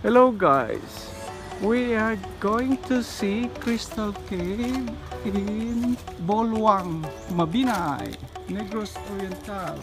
Hello guys, we are going to see Crystal Cave in Bulwang, Mabinay, Negros Oriental.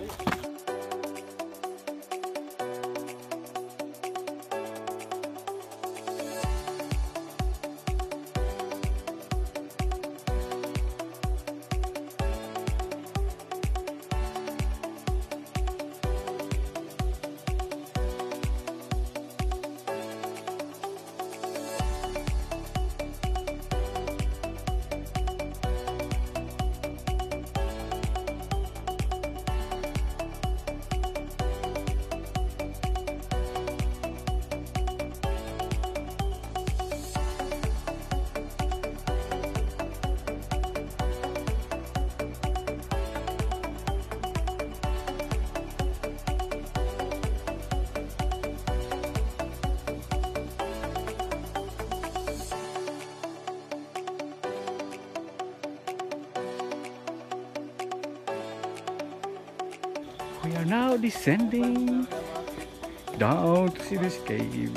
We are now descending down to see this cave.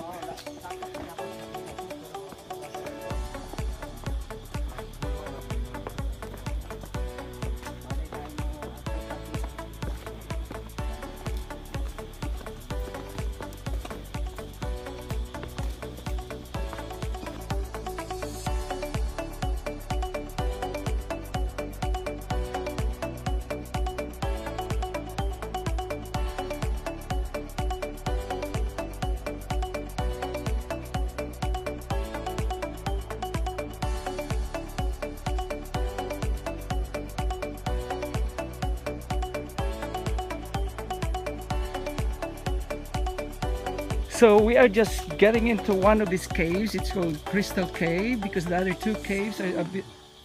So we are just getting into one of these caves. It's called Crystal Cave because the other two caves are a bit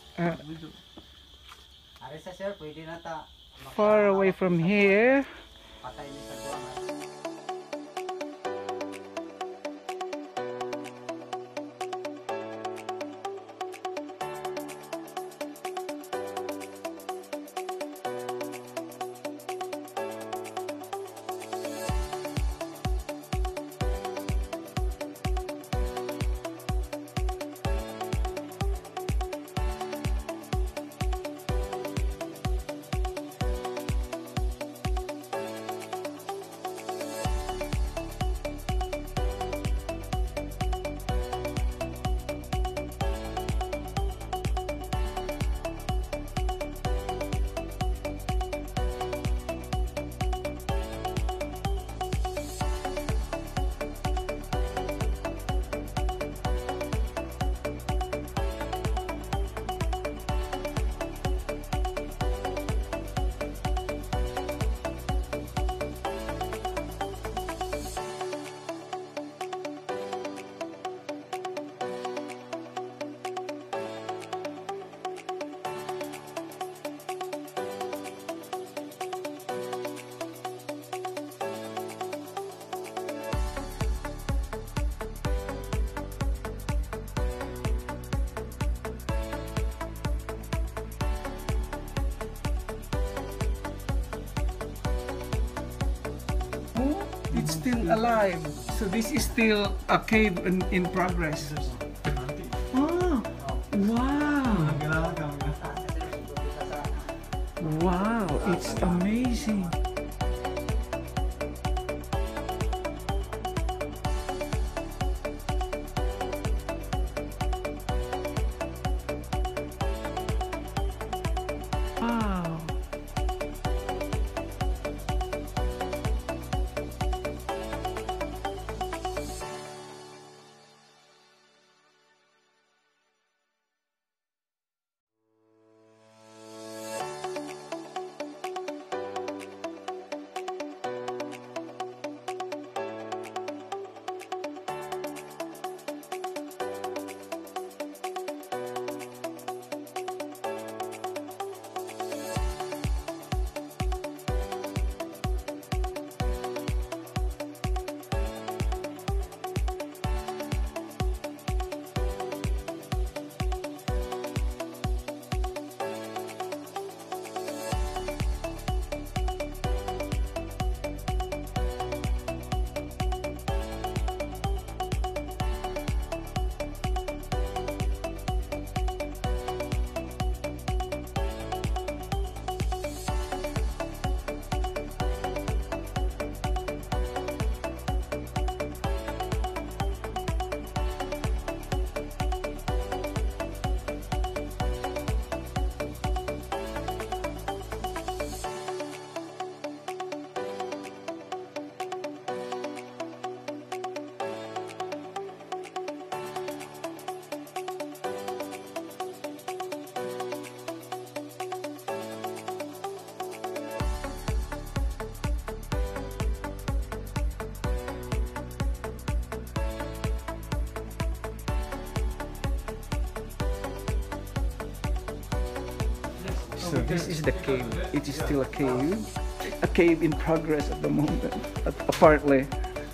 far away from here. It's still alive. So this is still a cave in progress. Oh, wow. Wow, it's amazing. Wow. So this is the cave. It is still a cave. A cave in progress at the moment, apparently.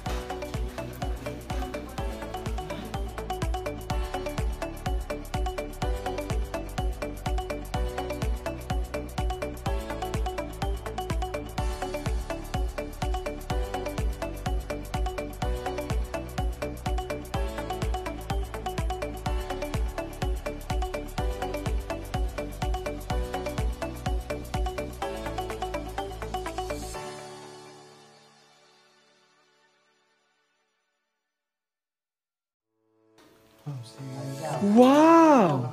Wow!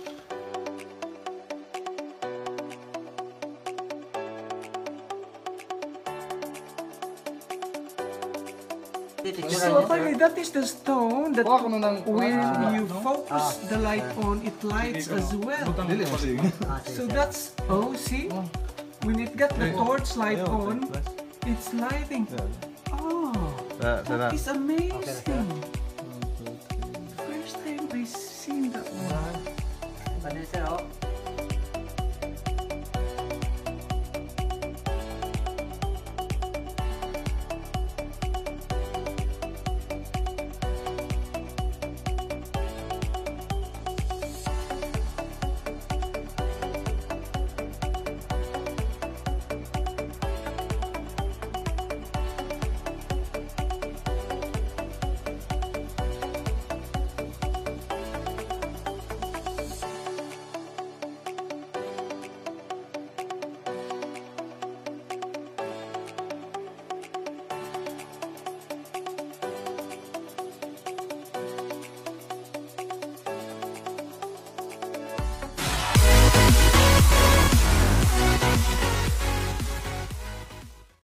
So apparently that is the stone that when you focus the light on, it lights as well. So that's, oh see? When it got the torch light on, it's lighting. Oh, that is amazing. First time I seen that one.